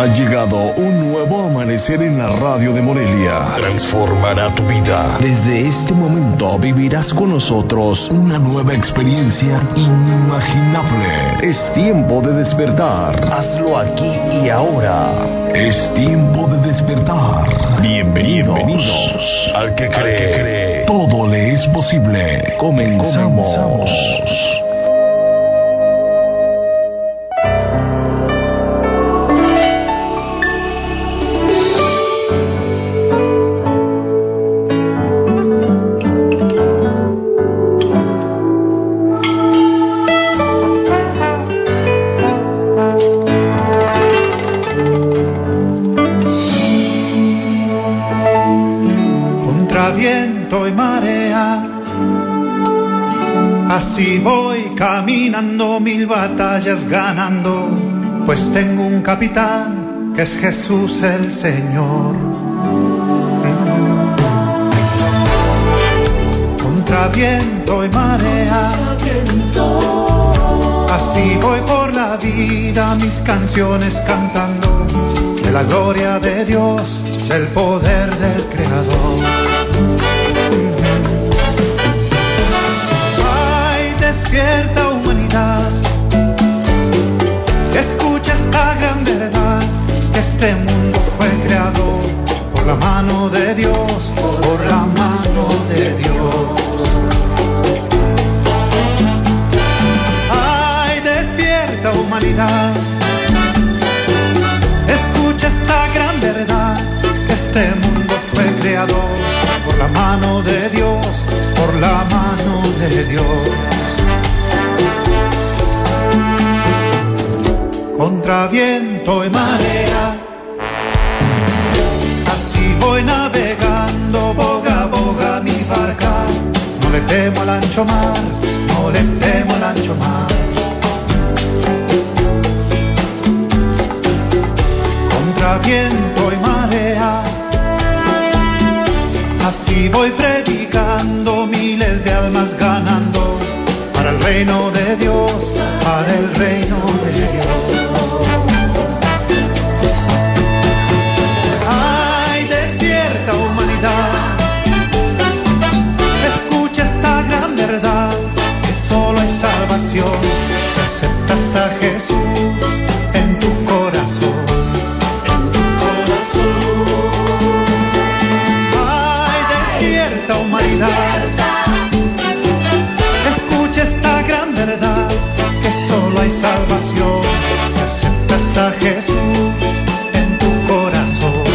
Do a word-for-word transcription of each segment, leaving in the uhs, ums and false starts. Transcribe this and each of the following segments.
Ha llegado un nuevo amanecer en la radio de Morelia. Transformará tu vida. Desde este momento vivirás con nosotros una nueva experiencia inimaginable. Es tiempo de despertar. Hazlo aquí y ahora. Es tiempo de despertar. Bienvenidos, Bienvenidos al que cree. Al que cree. Todo le es posible. Comenzamos. Comenzamos. Así voy caminando, mil batallas ganando, pues tengo un capitán que es Jesús el Señor. Contra viento y marea, así voy por la vida, mis canciones cantando de la gloria de Dios, del poder del Creador. Despierta humanidad, escucha esta gran verdad, que este mundo fue creado por la mano de Dios, por la mano de Dios. Ay, despierta humanidad, escucha esta gran verdad, que este mundo fue creado por la mano de Dios, por la mano de Dios. Contra viento y marea, así voy navegando, boga, boga mi barca. No le temo al ancho mar, no le temo al ancho mar. Contra viento y marea, así voy predicando, miles de almas ganando, para el reino de Dios, para el reino de Dios. Ay, despierta humanidad, escucha esta gran verdad, que solo hay salvación si aceptas a Jesús en tu corazón, en tu corazón. Ay, despierta humanidad, escucha esta gran verdad, que solo hay salvación si aceptas a Jesús en tu corazón.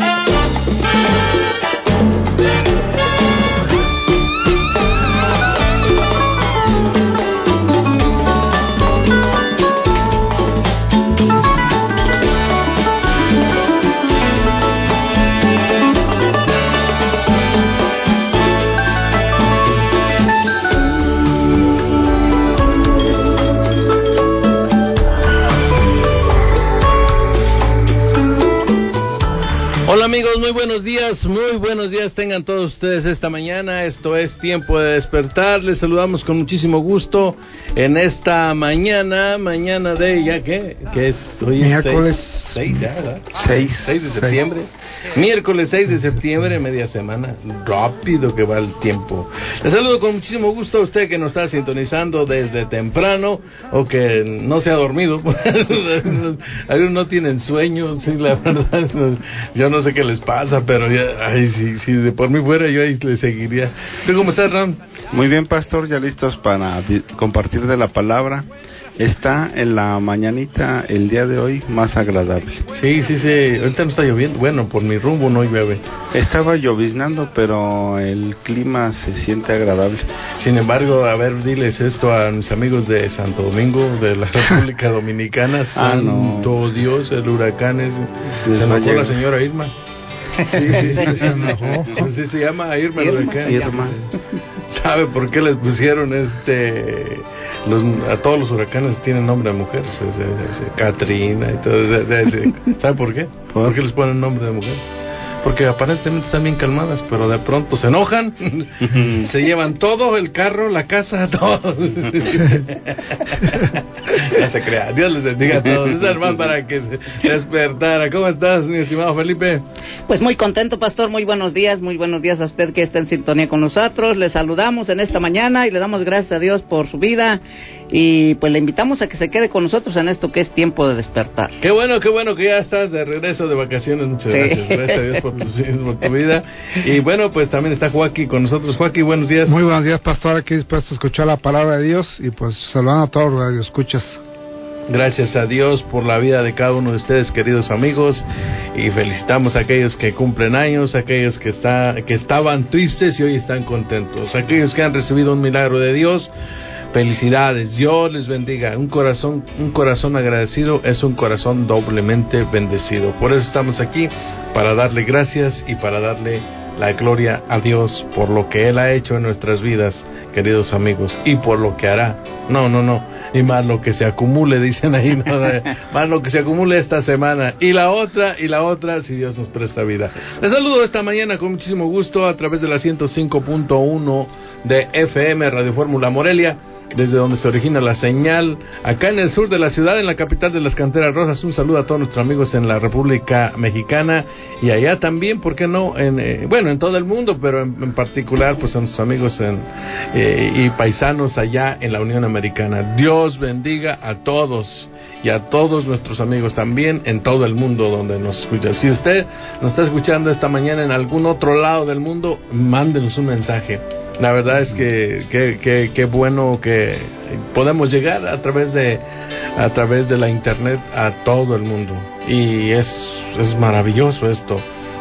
Hola amigos, muy buenos días, muy buenos días tengan todos ustedes esta mañana. Esto es Tiempo de Despertar. Les saludamos con muchísimo gusto en esta mañana, mañana de, ¿ya qué? ¿Qué es? Hoy es miércoles seis, ya, ¿verdad? seis, seis de septiembre. Miércoles seis de septiembre, media semana. Rápido que va el tiempo. Les saludo con muchísimo gusto a usted que nos está sintonizando desde temprano o que no se ha dormido. Algunos no tienen sueño, sí, la verdad. Yo no sé qué les pasa, pero ya, ay, si, si de por mí fuera, yo ahí le seguiría. ¿Tú cómo estás, Ram? Muy bien, pastor, ya listos para di- compartir de la palabra. Está en la mañanita el día de hoy más agradable. Sí, sí, sí. Ahorita no está lloviendo. Bueno, por mi rumbo no llueve. Estaba lloviznando, pero el clima se siente agradable. Sin embargo, a ver, diles esto a mis amigos de Santo Domingo, de la República Dominicana. Ah, Santo no. Dios, el huracán es... Les Se va a enojó llegar. la señora Irma. Sí, sí, sí, se enojó. Sí, se llama Irma el huracán. Irma. ¿Sabe por qué les pusieron este... Los, a todos los huracanes tienen nombre de mujer, se, se, se, Katrina y todo. Se, se, ¿sabe por qué? ¿Por? ¿Por qué les ponen nombre de mujer? porque aparentemente están bien calmadas, pero de pronto se enojan, se llevan todo, el carro, la casa, todo. No se crea, Dios les bendiga a todos. Es hermano para que se despertara. ¿Cómo estás, mi estimado Felipe? Pues muy contento, pastor, muy buenos días, muy buenos días a usted que está en sintonía con nosotros. Le saludamos en esta mañana y le damos gracias a Dios por su vida. Y pues le invitamos a que se quede con nosotros en esto que es tiempo de despertar. Qué bueno, qué bueno que ya estás de regreso de vacaciones. Muchas sí. gracias. Gracias a Dios por tu, por tu vida. Y bueno, pues también está Joaquín con nosotros. Joaquín, buenos días. Muy buenos días, pastor. Aquí dispuesto a escuchar la palabra de Dios y pues saludando a todos los radioescuchas. Gracias a Dios por la vida de cada uno de ustedes, queridos amigos, y felicitamos a aquellos que cumplen años, a aquellos que está, que estaban tristes y hoy están contentos, a aquellos que han recibido un milagro de Dios. Felicidades, Dios les bendiga. Un corazón, un corazón agradecido es un corazón doblemente bendecido. Por eso estamos aquí, para darle gracias y para darle la gloria a Dios por lo que Él ha hecho en nuestras vidas, queridos amigos, y por lo que hará. No, no, no, y más lo que se acumule, dicen ahí, ¿no? Más lo que se acumule esta semana, y la otra, y la otra, si Dios nos presta vida. Les saludo esta mañana con muchísimo gusto a través de la ciento cinco punto uno de F M Radio Fórmula Morelia, desde donde se origina la señal, acá en el sur de la ciudad, en la capital de las Canteras Rosas. Un saludo a todos nuestros amigos en la República Mexicana y allá también, ¿por qué no? En, eh, bueno, en todo el mundo, pero en, en particular pues a nuestros amigos en, eh, y paisanos allá en la Unión Americana. Dios bendiga a todos y a todos nuestros amigos también en todo el mundo donde nos escuchan. Si usted nos está escuchando esta mañana en algún otro lado del mundo, mándenos un mensaje. La verdad es que que, que que bueno que podemos llegar a través de a través de la internet a todo el mundo, y es es maravilloso esto.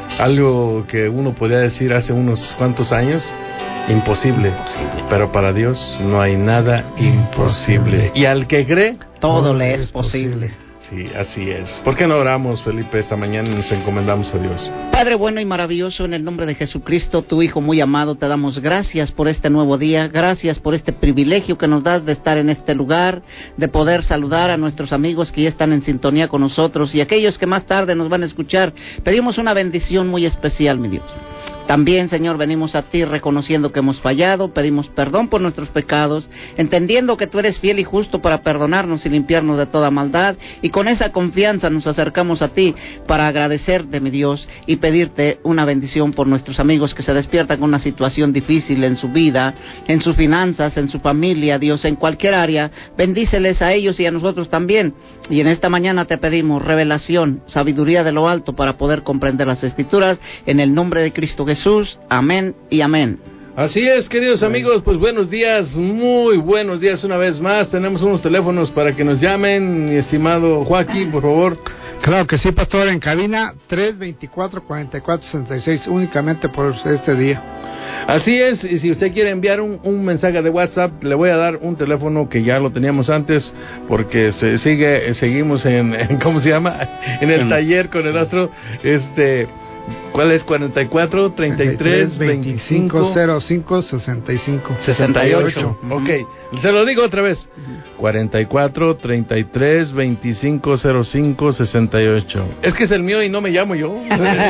Algo que uno podría decir hace unos cuantos años, imposible, imposible. Pero para Dios no hay nada imposible. Y al que cree, todo le es posible. Sí, así es. ¿Por qué no oramos, Felipe, esta mañana y nos encomendamos a Dios? Padre bueno y maravilloso, en el nombre de Jesucristo, tu Hijo muy amado, te damos gracias por este nuevo día, gracias por este privilegio que nos das de estar en este lugar, de poder saludar a nuestros amigos que ya están en sintonía con nosotros y aquellos que más tarde nos van a escuchar. Pedimos una bendición muy especial, mi Dios. También, Señor, venimos a ti reconociendo que hemos fallado, pedimos perdón por nuestros pecados, entendiendo que tú eres fiel y justo para perdonarnos y limpiarnos de toda maldad, y con esa confianza nos acercamos a ti para agradecerte, mi Dios, y pedirte una bendición por nuestros amigos que se despiertan con una situación difícil en su vida, en sus finanzas, en su familia, Dios, en cualquier área. Bendíceles a ellos y a nosotros también, y en esta mañana te pedimos revelación, sabiduría de lo alto para poder comprender las Escrituras, en el nombre de Cristo Jesús. Jesús, amén y amén. Así es, queridos amigos, pues buenos días, muy buenos días una vez más. Tenemos unos teléfonos para que nos llamen, mi estimado Joaquín, por favor. Claro que sí, pastor, en cabina tres veinticuatro, cuarenta y cuatro sesenta y seis, únicamente por este día. Así es, y si usted quiere enviar un, un mensaje de WhatsApp, le voy a dar un teléfono que ya lo teníamos antes, porque se sigue, seguimos en, en ¿cómo se llama? En el taller con el otro, este... ¿Cuál es? cuarenta y cuatro, treinta y tres, veinticinco, cero cinco, sesenta y cinco, sesenta y ocho. Ok, se lo digo otra vez. cuarenta y cuatro, treinta y tres, veinticinco, cero cinco, sesenta y ocho. Es que es el mío y no me llamo yo.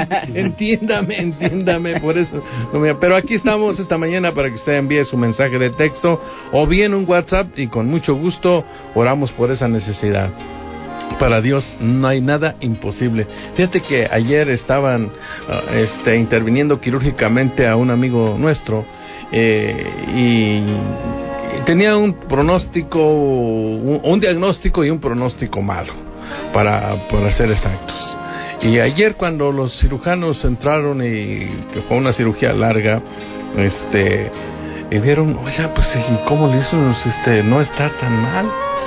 Entiéndame, entiéndame, por eso. No me... Pero aquí estamos esta mañana para que usted envíe su mensaje de texto o bien un WhatsApp, y con mucho gusto oramos por esa necesidad. Para Dios no hay nada imposible. Fíjate que ayer estaban uh, este, interviniendo quirúrgicamente a un amigo nuestro, eh, y, y tenía un pronóstico, un, un diagnóstico y un pronóstico malo, para, para ser exactos. Y ayer cuando los cirujanos entraron, y que fue una cirugía larga, este, y vieron, oiga, pues ¿cómo le hizo? Este, no está tan mal.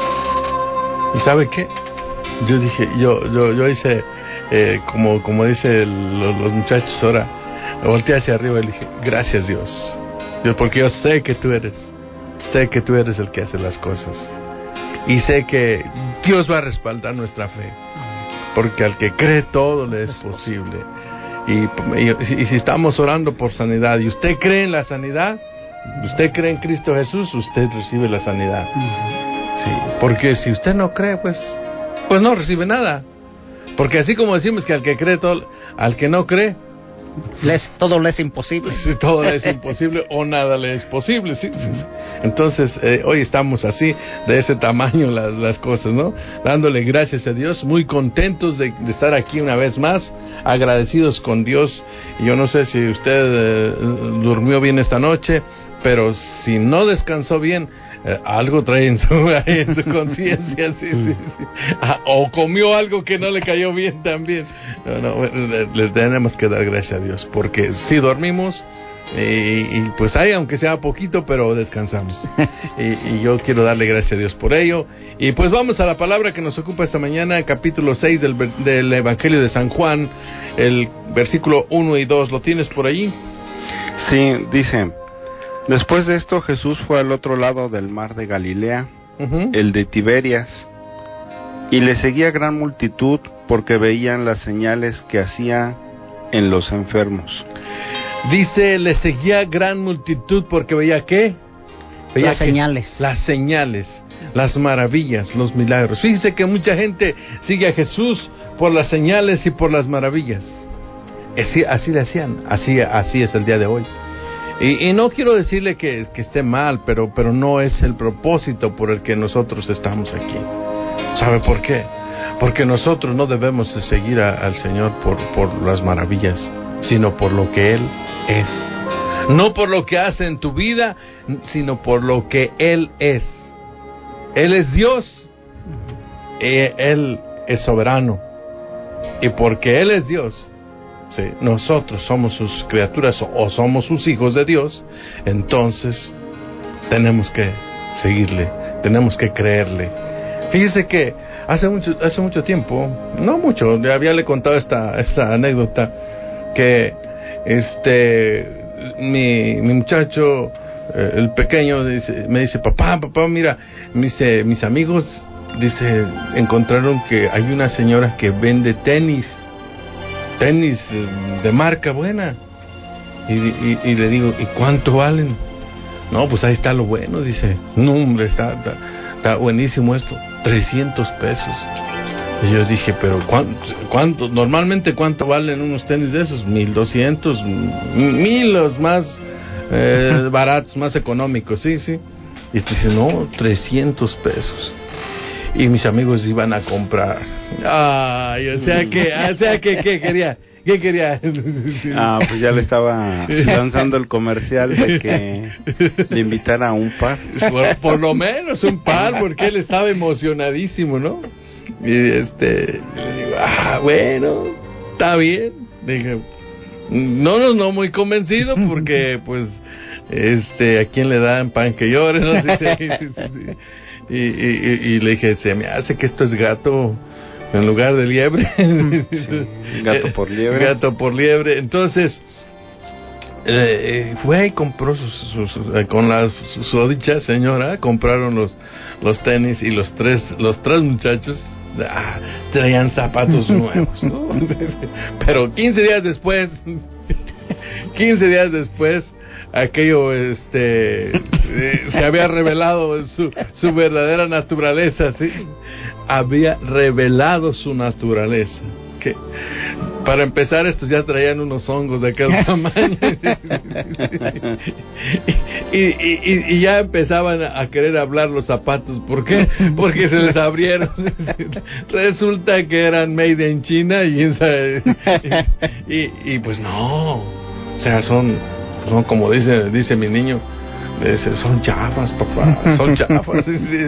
¿Y sabe qué? Yo dije, yo yo yo hice, eh, como como dice el, los, los muchachos ahora, volteé hacia arriba y le dije, gracias Dios, Dios, porque yo sé que tú eres, sé que tú eres el que hace las cosas, y sé que Dios va a respaldar nuestra fe, porque al que cree todo le es posible. Y, y, y si estamos orando por sanidad y usted cree en la sanidad, usted cree en Cristo Jesús, usted recibe la sanidad. Sí, porque si usted no cree, pues pues no recibe nada. Porque así como decimos que al que cree todo, al que no cree, Les, todo le es imposible. Sí, todo le es imposible o nada le es posible, sí, sí, sí. Entonces, eh, hoy estamos así, de ese tamaño las, las cosas, ¿no? Dándole gracias a Dios, muy contentos de, de estar aquí una vez más, agradecidos con Dios. Y yo no sé si usted eh, durmió bien esta noche, pero si no descansó bien, Eh, algo trae en su, en su conciencia, sí, sí, sí. Ah, o comió algo que no le cayó bien también. No, no, le, le tenemos que dar gracias a Dios, porque sí dormimos y, y pues hay, aunque sea poquito, pero descansamos. Y, y yo quiero darle gracias a Dios por ello. Y pues vamos a la palabra que nos ocupa esta mañana, capítulo seis del, del Evangelio de San Juan, el versículo uno y dos. ¿Lo tienes por allí? Sí, dice: después de esto, Jesús fue al otro lado del mar de Galilea, uh-huh. el de Tiberias, y le seguía gran multitud porque veían las señales que hacía en los enfermos. Dice, le seguía gran multitud porque veía ¿qué? Veía las que, señales. Las señales, las maravillas, los milagros. Fíjese que mucha gente sigue a Jesús por las señales y por las maravillas. Así, así le hacían, así, así es el día de hoy. Y, y no quiero decirle que, que esté mal, pero, pero no es el propósito por el que nosotros estamos aquí. ¿Sabe por qué? Porque nosotros no debemos de seguir a, al Señor por, por las maravillas, sino por lo que Él es. No por lo que hace en tu vida, sino por lo que Él es. Él es Dios, y Él es soberano. Y porque Él es Dios, sí, nosotros somos sus criaturas o somos sus hijos de Dios, entonces tenemos que seguirle, tenemos que creerle. Fíjese que hace mucho hace mucho tiempo, no mucho, ya había le contado esta esta anécdota, que este mi mi muchacho, eh, el pequeño, dice, me dice, papá, papá, mira, me dice, mis amigos, dice, encontraron que hay una señora que vende tenis. tenis de marca buena. Y, y, y le digo, ¿y cuánto valen? No, pues ahí está lo bueno, dice. No, hombre, está, está, está buenísimo esto. trescientos pesos. Y yo dije, pero ¿cuánto? cuánto normalmente cuánto valen unos tenis de esos? mil doscientos, mil los más eh, baratos, más económicos, sí, sí. Y dije, no, trescientos pesos. Y mis amigos iban a comprar. Ay, o sea que, o sea que, ¿qué quería? ¿Qué quería? Ah, pues ya le estaba lanzando el comercial de que le invitara a un par. Por, por lo menos un par, porque él estaba emocionadísimo, ¿no? Y este, le digo, ah, bueno, está bien. Dije, no, no, no muy convencido, porque pues, este, ¿a quién le dan pan que llore? ¿No? Sí, sí, sí, sí. Y, y, y le dije, se me hace que esto es gato en lugar de liebre. Sí, gato por liebre. Gato por liebre. Entonces, eh, fue y compró sus, sus, sus, eh, con la su dicha señora, compraron los los tenis y los tres los tres muchachos ah, traían zapatos nuevos, ¿no? Pero quince días después, quince días después, aquello este eh, se había revelado su, su verdadera naturaleza, ¿sí? Había revelado su naturaleza. Que para empezar, estos ya traían unos hongos de aquel tamaño. y, y, y, y ya empezaban a querer hablar los zapatos. ¿Por qué? Porque se les abrieron. Resulta que eran made in China y, y, y pues no, o sea, son son como dice dice mi niño, dice, son chafas, papá, son chafas.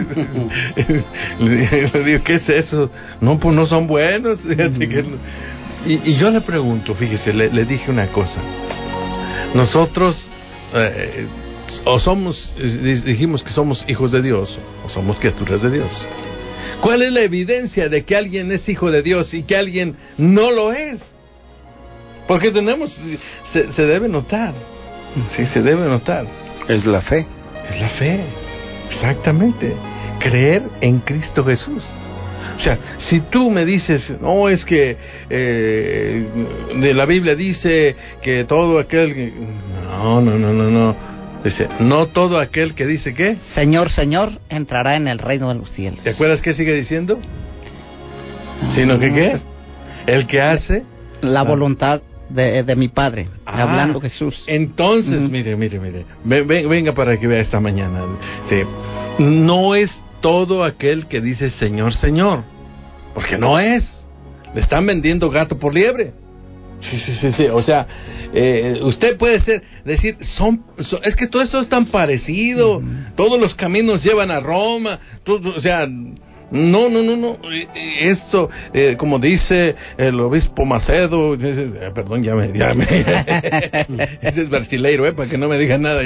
Le digo, ¿qué es eso? No, pues no son buenos. Fíjate que no. y, y yo le pregunto, fíjese, le, le dije una cosa. Nosotros eh, o somos, dijimos que somos hijos de Dios, o somos criaturas de Dios. ¿Cuál es la evidencia de que alguien es hijo de Dios y que alguien no lo es? Porque tenemos, se, se debe notar. Sí, se debe notar. Es la fe. Es la fe, exactamente. Creer en Cristo Jesús. O sea, si tú me dices, no, es que eh, de la Biblia dice que todo aquel que... No, no, no, no, no. Dice, no todo aquel que dice ¿qué? Señor, Señor, entrará en el reino de los cielos. ¿Te acuerdas qué sigue diciendo? Sino que ¿qué? El que hace la voluntad de, de mi Padre, ah, hablando Jesús. Entonces, uh-huh. mire, mire, mire, ven, ven, venga para que vea esta mañana. Sí. No es todo aquel que dice Señor, Señor, porque no es. Le están vendiendo gato por liebre. Sí, sí, sí, sí. O sea, eh, usted puede ser, decir, son, son, es que todo esto es tan parecido. Uh-huh. Todos los caminos llevan a Roma. Todo, o sea, no, no, no, no. Esto, eh, como dice el obispo Macedo, eh, perdón, ya me, ya me ese es brasileiro, eh, para que no me digan nada.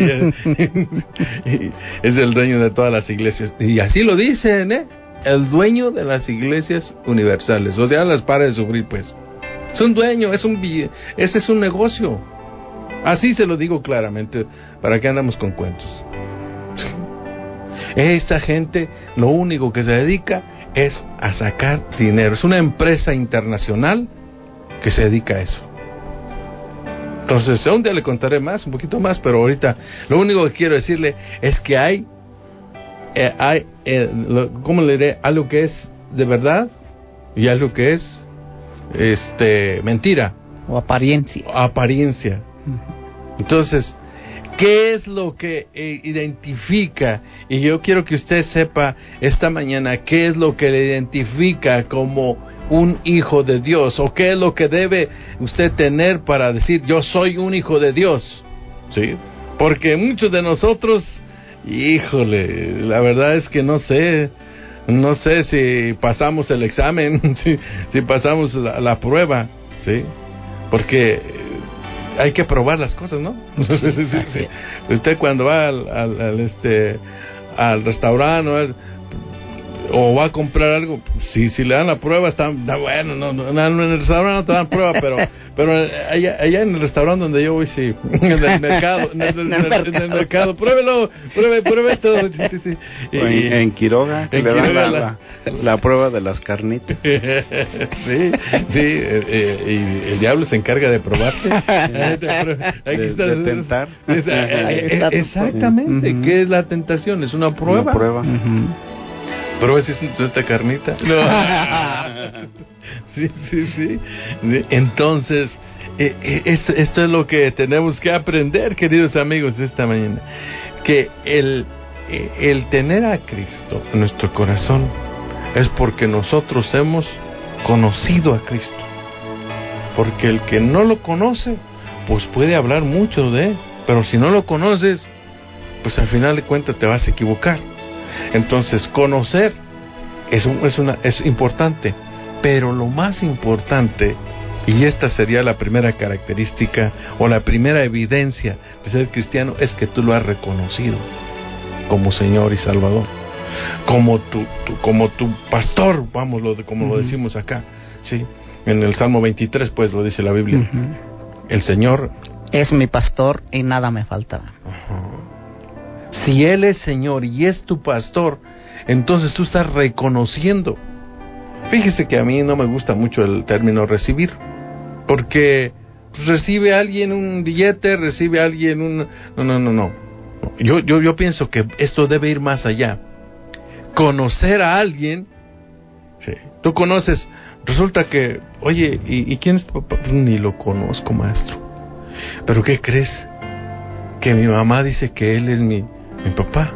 Es el dueño de todas las iglesias. Y así lo dicen, eh. El dueño de las iglesias universales. O sea, las para de sufrir, pues. Es un dueño, es un ese es un negocio. Así se lo digo claramente. ¿Para qué andamos con cuentos? Esta gente lo único que se dedica es a sacar dinero. Es una empresa internacional que se dedica a eso. Entonces, un día le contaré más, un poquito más, pero ahorita lo único que quiero decirle es que hay, eh, hay eh, lo, ¿cómo le diré? Algo que es de verdad y algo que es este mentira o apariencia. Apariencia. Entonces, ¿qué es lo que eh, identifica? Y yo quiero que usted sepa esta mañana qué es lo que le identifica como un hijo de Dios, o qué es lo que debe usted tener para decir yo soy un hijo de Dios. Sí, porque muchos de nosotros, híjole, la verdad es que no sé, no sé si pasamos el examen, si, si pasamos la, la prueba, sí, porque hay que probar las cosas, ¿no? sí, sí, sí. Usted cuando va al, al, al este al restaurante, ¿no? O va a comprar algo, si si le dan la prueba está, está bueno, no, no, no, en el restaurante no te dan prueba, pero pero allá, allá en el restaurante donde yo voy, sí, en el mercado, en el, en el, en el mercado, pruébelo, pruebe, pruebe esto, sí, sí, sí. Y, en, en Quiroga, en le Quiroga dan la, la, la prueba de las carnitas. sí, sí, eh, eh, y el diablo se encarga de probarte, de, de tentar. Es, eh, exactamente, uh-huh. ¿Qué es la tentación? Es una prueba. Una prueba. Uh-huh. ¿Pero es esta carnita? No. sí, sí, sí. Entonces, eh, eh, esto, esto es lo que tenemos que aprender, queridos amigos, esta mañana. Que el, eh, el tener a Cristo en nuestro corazón es porque nosotros hemos conocido a Cristo. Porque el que no lo conoce, pues puede hablar mucho de él. Pero si no lo conoces, pues al final de cuentas te vas a equivocar. Entonces, conocer es, un, es, una, es importante, pero lo más importante, y esta sería la primera característica o la primera evidencia de ser cristiano, es que tú lo has reconocido como Señor y Salvador, como tu, tu, como tu pastor, vamos, lo de, como uh-huh. lo decimos acá, ¿sí? En el Salmo veintitrés, pues lo dice la Biblia, uh-huh. el Señor es mi pastor y nada me faltará. Uh-huh. Si Él es Señor y es tu pastor, entonces tú estás reconociendo. Fíjese que a mí no me gusta mucho el término recibir, porque pues, recibe alguien un billete, recibe alguien un... No, no, no, no. Yo, yo, yo pienso que esto debe ir más allá. Conocer a alguien, sí. Tú conoces, resulta que, oye, ¿y, y quién es tu papá? Pues, ni lo conozco, maestro. ¿Pero qué crees? Que mi mamá dice que él es mi... Mi papá.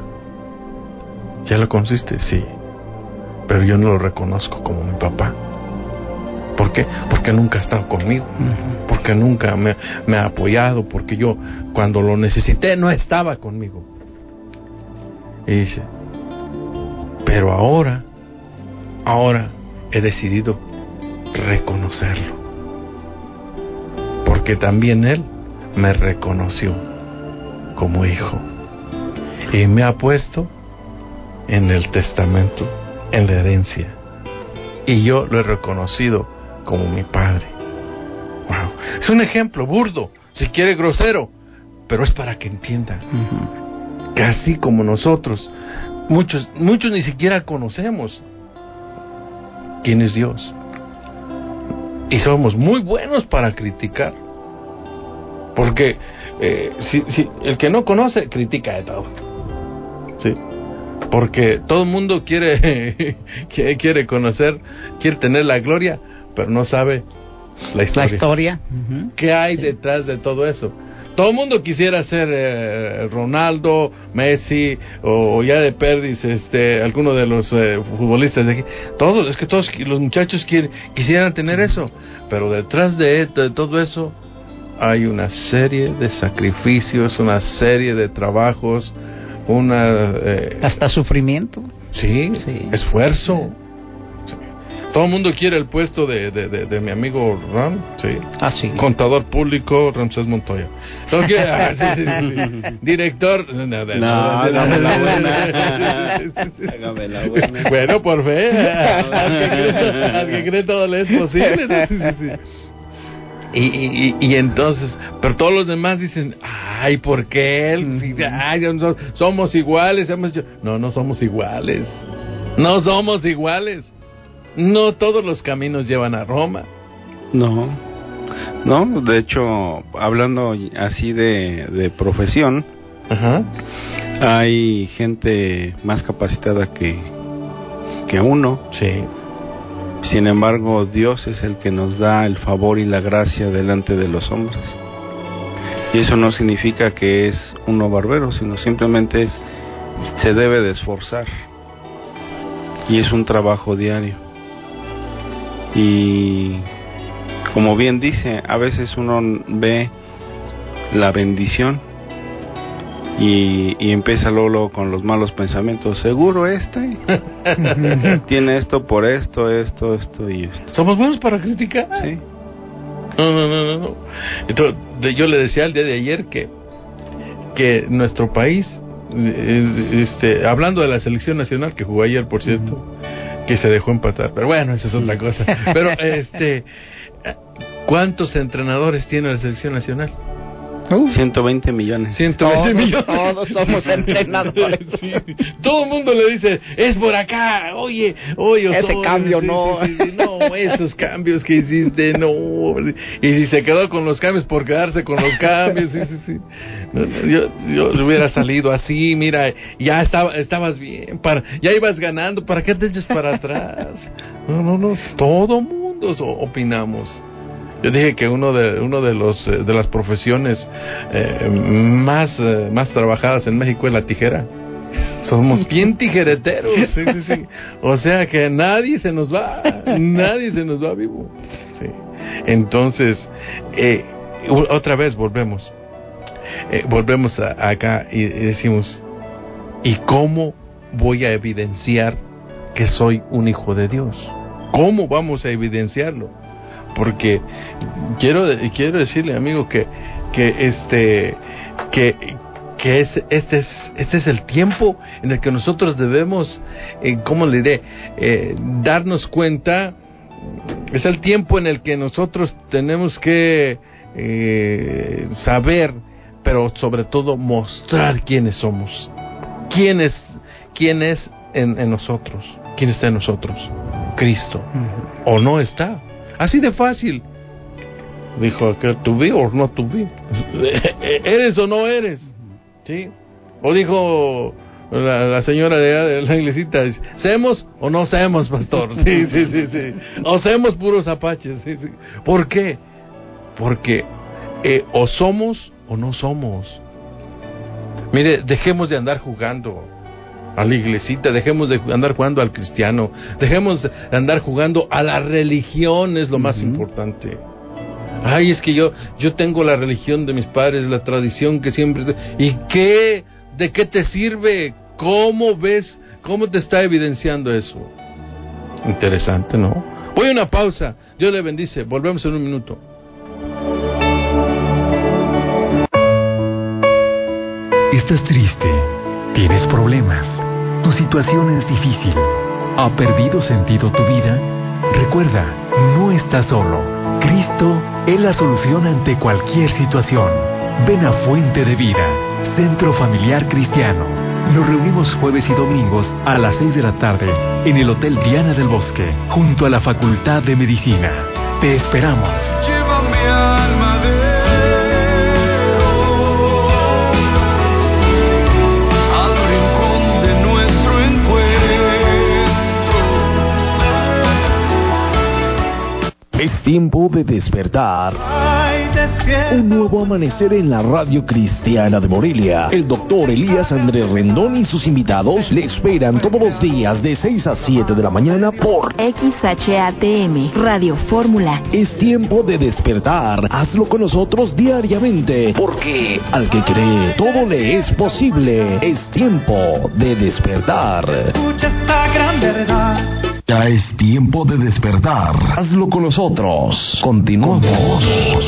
¿Ya lo conociste? Sí. Pero yo no lo reconozco como mi papá. ¿Por qué? Porque nunca ha estado conmigo. Uh-huh. Porque nunca me, me ha apoyado. Porque yo, cuando lo necesité, no estaba conmigo. Y dice, pero ahora, ahora he decidido reconocerlo. Porque también él me reconoció como hijo. Y me ha puesto en el testamento, en la herencia. Y yo lo he reconocido como mi padre. Wow. Es un ejemplo burdo, si quiere grosero, pero es para que entienda uh-huh. que así como nosotros, muchos, muchos ni siquiera conocemos quién es Dios. Y somos muy buenos para criticar. Porque eh, si, si el que no conoce, critica de todo. Sí, porque todo el mundo quiere quiere conocer, quiere tener la gloria, pero no sabe La historia. La historia. Uh-huh. ¿Qué hay sí. detrás de todo eso? Todo el mundo quisiera ser eh, Ronaldo, Messi, o, o ya de perdis, este, alguno de los eh, futbolistas de aquí. Todos, es que todos los muchachos quieren, quisieran tener eso. Pero detrás de, de todo eso hay una serie de sacrificios, una serie de trabajos, una... Eh, hasta sufrimiento. Sí, sí. Esfuerzo. Sí. Todo el mundo quiere el puesto de, de, de, de mi amigo Ram, sí. Ah, sí. Contador público, Ramsés Montoya. No, que, ah, sí, sí, sí. Director... No, no, no, hágame la buena. Hágame la buena. Bueno, por fe. Al que cree, al que cree todo le es posible. Sí, sí, sí. Y, y, y entonces, pero todos los demás dicen, ay, ¿por qué él? Sí, ay, somos iguales. Somos yo. No, no somos iguales. No somos iguales. No todos los caminos llevan a Roma. No, no, de hecho, hablando así de, de profesión, ajá, hay gente más capacitada que, que uno. Sí. Sin embargo, Dios es el que nos da el favor y la gracia delante de los hombres. Y eso no significa que es uno barbero, sino simplemente es, se debe de esforzar. Y es un trabajo diario. Y como bien dice, a veces uno ve la bendición y, y empieza luego, luego con los malos pensamientos. Seguro este tiene esto por esto, esto, esto y esto. ¿Somos buenos para criticar? Sí. No, no, no, no, no. Entonces, yo le decía el día de ayer que que nuestro país, este, hablando de la selección nacional que jugó ayer, por cierto, que se dejó empatar, pero bueno, eso es otra cosa. Pero este, ¿cuántos entrenadores tiene la selección nacional? Uh, ciento veinte millones. ciento veinte todos, millones. Todos somos entrenadores. Sí. Todo el mundo le dice, es por acá, oye, oye. Ese Osorio, cambio sí, no. Sí, sí, sí, no, esos cambios que hiciste, no. Y si se quedó con los cambios por quedarse con los cambios, sí, sí, sí. No, no, yo, yo hubiera salido así, mira, ya estaba, estabas bien, para, ya ibas ganando, ¿para qué te echas para atrás? No, no, no, todo mundo opinamos. Yo dije que uno de uno de los eh, de las profesiones eh, más eh, más trabajadas en México es la tijera. Somos bien tijereteros, sí, sí, sí. O sea que nadie se nos va, nadie se nos va vivo. Sí. Entonces, eh, otra vez volvemos, eh, volvemos a, acá y, y decimos, ¿y cómo voy a evidenciar que soy un hijo de Dios? ¿Cómo vamos a evidenciarlo? Porque quiero quiero decirle, amigo, que que este que que es este es este es el tiempo en el que nosotros debemos, eh, ¿cómo le diré? Eh, darnos cuenta. Es el tiempo en el que nosotros tenemos que eh, saber, pero sobre todo mostrar quiénes somos, quién es quién es en, en nosotros, quién está en nosotros, Cristo, uh-huh. O no está. Así de fácil. Dijo aquel, to be or not to be. ¿Eres o no eres? ¿Sí? O dijo la, la señora de, de la iglesita, ¿semos o no semos, pastor? Sí, sí, sí, sí. O semos puros apaches. Sí, sí. ¿Por qué? Porque eh, o somos o no somos. Mire, dejemos de andar jugando a la iglesita, dejemos de andar jugando al cristiano, dejemos de andar jugando a la religión, es lo uh-huh. más importante. Ay, es que yo yo tengo la religión de mis padres, la tradición que siempre... ¿Y qué? ¿De qué te sirve? ¿Cómo ves? ¿Cómo te está evidenciando eso? Interesante, ¿no? Voy a una pausa, Dios le bendice, volvemos en un minuto. ¿Estás triste? ¿Tienes problemas? ¿Tu situación es difícil? ¿Ha perdido sentido tu vida? Recuerda, no estás solo. Cristo es la solución ante cualquier situación. Ven a Fuente de Vida, Centro Familiar Cristiano. Nos reunimos jueves y domingos a las seis de la tarde en el Hotel Diana del Bosque, junto a la Facultad de Medicina. Te esperamos. Lleva mi alma de Es tiempo de despertar. Un nuevo amanecer en la radio cristiana de Morelia. El doctor Elías Andrés Rendón y sus invitados le esperan todos los días de seis a siete de la mañana por X H A T M, Radio Fórmula. Es tiempo de despertar. Hazlo con nosotros diariamente, porque al que cree, todo le es posible. Es tiempo de despertar. Escucha esta gran verdad. Ya es tiempo de despertar. Hazlo con nosotros. Continuamos.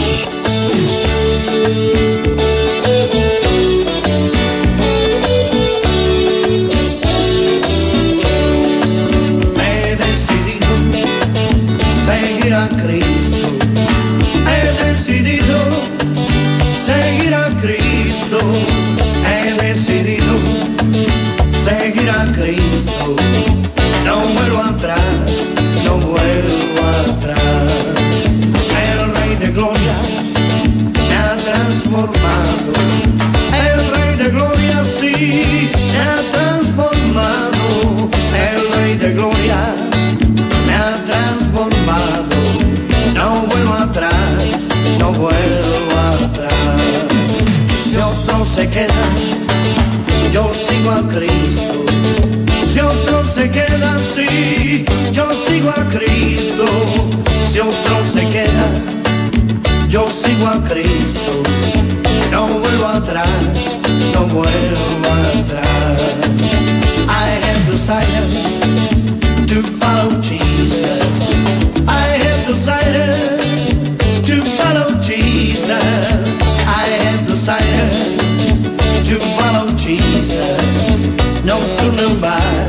He decidido seguir a Cristo. He decidido seguir a Cristo. He decidido seguir a Cristo. No vuelvo atrás, no vuelvo atrás. El Rey de Gloria me ha transformado. El Rey de Gloria sí me ha transformado. El Rey de Gloria me ha transformado. No vuelvo atrás, no vuelvo atrás. Si otro se queda, yo sigo a Cristo. Si otro se queda así, yo sigo a Cristo. Si otro se queda, yo sigo a Cristo. No vuelvo atrás, no vuelvo atrás. I have decided to follow Jesus. I have decided to follow Jesus. I have decided to follow Jesus. No turning back.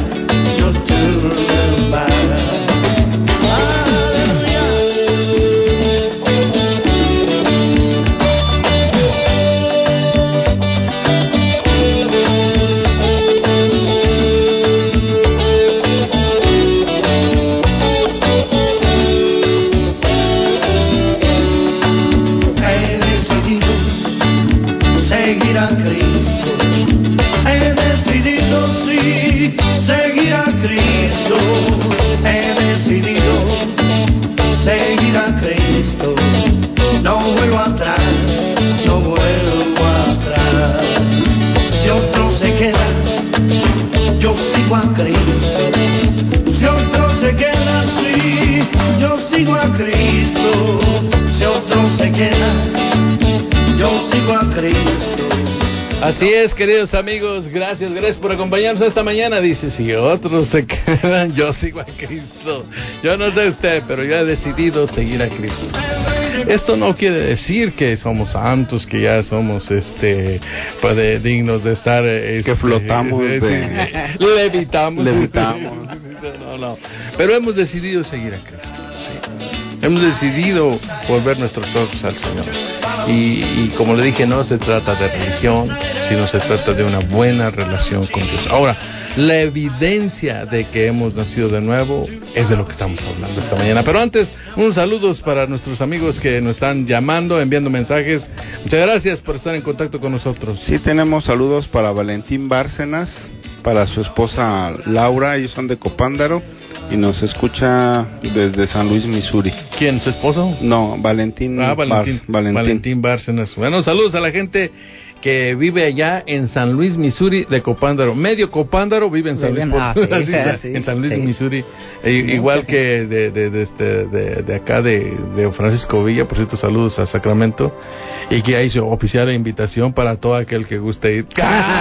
Así es, queridos amigos, gracias, gracias por acompañarnos esta mañana. Dice, si otros se quedan, yo sigo a Cristo. Yo no sé usted, pero yo he decidido seguir a Cristo. Esto no quiere decir que somos santos, que ya somos este pues de, dignos de estar... Este, que flotamos, de, de... levitamos. Levitamos. No, no. Pero hemos decidido seguir a Cristo. Sí. Hemos decidido volver nuestros ojos al Señor. Y, y como le dije, no se trata de religión, sino se trata de una buena relación con Dios. Ahora, la evidencia de que hemos nacido de nuevo es de lo que estamos hablando esta mañana. Pero antes, unos saludos para nuestros amigos que nos están llamando, enviando mensajes. Muchas gracias por estar en contacto con nosotros. Sí, tenemos saludos para Valentín Bárcenas, para su esposa Laura, ellos son de Copándaro y nos escucha desde San Luis, Missouri. ¿Quién? ¿Su esposo? No, Valentín. Ah, Valentín. Bar- Valentín. Valentín Bárcenas. Bueno, saludos a la gente que vive allá en San Luis, Missouri, de Copándaro. Medio Copándaro vive en San Luis, Ah, sí, Así, sí, en San Luis, sí. Missouri. E, igual que de, de, de, este, de, de acá de, de Francisco Villa, por cierto, saludos a Sacramento. Y que hay su oficial de invitación para todo aquel que guste ir.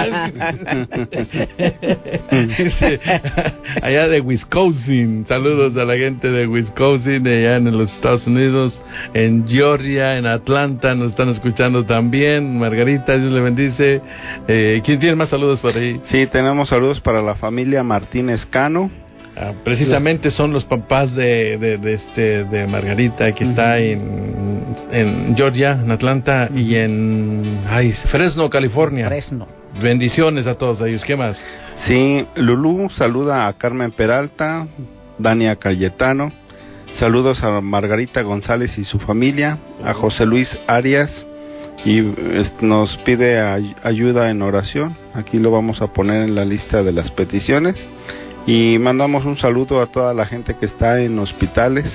Sí, allá de Wisconsin, saludos a la gente de Wisconsin, de allá en los Estados Unidos, en Georgia, en Atlanta, nos están escuchando también. Margarita, Dios le bendice. Eh, ¿Quién tiene más saludos por ahí? Sí, tenemos saludos para la familia Martínez Cano. Ah, precisamente son los papás de, de, de, este, de Margarita, que está en, en Georgia, en Atlanta, y en ay, Fresno, California. Fresno. Bendiciones a todos ellos. ¿Qué más? Sí, Lulú saluda a Carmen Peralta, Dania Cayetano. Saludos a Margarita González y su familia, a José Luis Arias, y este, nos pide ay- ayuda en oración. Aquí lo vamos a poner en la lista de las peticiones. Y mandamos un saludo a toda la gente que está en hospitales,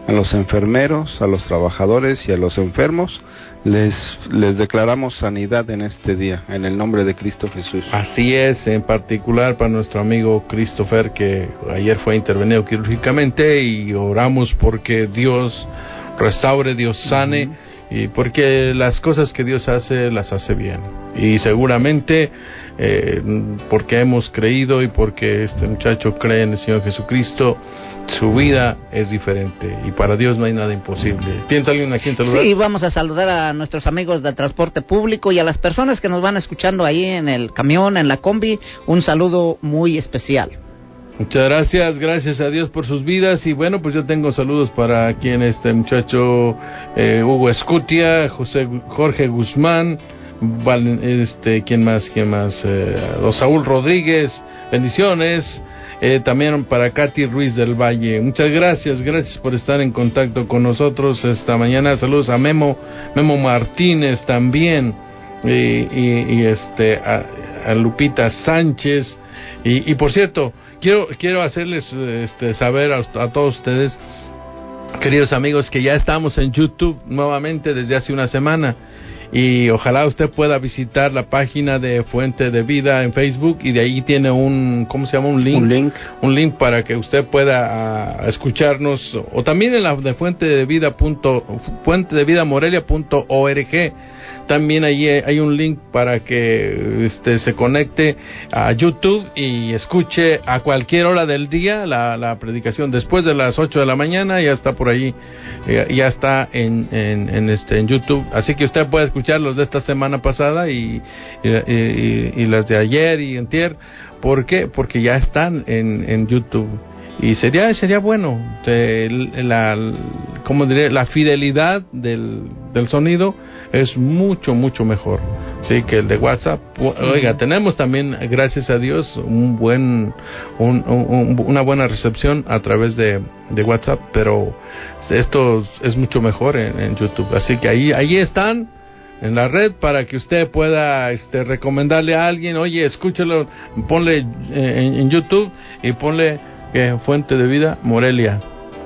a los enfermeros, a los trabajadores y a los enfermos, les, les declaramos sanidad en este día, en el nombre de Cristo Jesús. Así es, en particular para nuestro amigo Christopher, que ayer fue intervenido quirúrgicamente, y oramos porque Dios restaure, Dios sane, uh-huh. y porque las cosas que Dios hace, las hace bien. Y seguramente, eh, porque hemos creído y porque este muchacho cree en el Señor Jesucristo, su vida es diferente, y para Dios no hay nada imposible. ¿Tienes alguien a quien saludar? Sí, vamos a saludar a nuestros amigos del transporte público y a las personas que nos van escuchando ahí en el camión, en la combi, un saludo muy especial. Muchas gracias, gracias a Dios por sus vidas. Y bueno, pues yo tengo saludos para quien este muchacho eh, Hugo Escutia, José Jorge Guzmán, Val, este, ¿quién más? ¿Quién más? Eh, Saúl Rodríguez, bendiciones. Eh, también para Katy Ruiz del Valle. Muchas gracias, gracias por estar en contacto con nosotros esta mañana. Saludos a Memo, Memo Martínez también, y, y, y este a, a Lupita Sánchez. Y, y por cierto, quiero quiero hacerles este, saber a, a todos ustedes, queridos amigos, que ya estamos en YouTube nuevamente desde hace una semana. Y ojalá usted pueda visitar la página de Fuente de Vida en Facebook, y de ahí tiene un, ¿cómo se llama? Un link. Un link. Un link para que usted pueda uh, escucharnos, o también en la de Fuente de Vida punto, Fuente de Vida Morelia punto org. También ahí hay un link para que este, se conecte a YouTube y escuche a cualquier hora del día la, la predicación. Después de las ocho de la mañana ya está por ahí, ya, ya está en, en, en, este, en YouTube. Así que usted puede escuchar los de esta semana pasada y, y, y, y las de ayer y antier. ¿Por qué? Porque ya están en, en YouTube. Y sería sería bueno, de, la, ¿cómo diré? La fidelidad del, del sonido es mucho, mucho mejor, sí, que el de WhatsApp. Oiga, tenemos también, gracias a Dios, un buen, un, un, una buena recepción a través de, de WhatsApp, pero esto es mucho mejor en, en YouTube. Así que ahí, ahí están en la red para que usted pueda este, recomendarle a alguien, oye, escúchalo, ponle eh, en, en YouTube y ponle eh, Fuente de Vida Morelia.